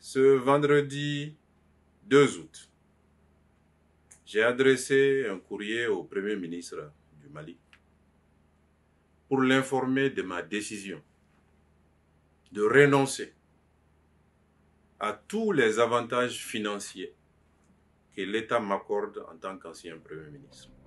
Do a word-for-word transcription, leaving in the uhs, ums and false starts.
Ce vendredi deux août, j'ai adressé un courrier au Premier ministre du Mali pour l'informer de ma décision de renoncer à tous les avantages financiers que l'État m'accorde en tant qu'ancien Premier ministre.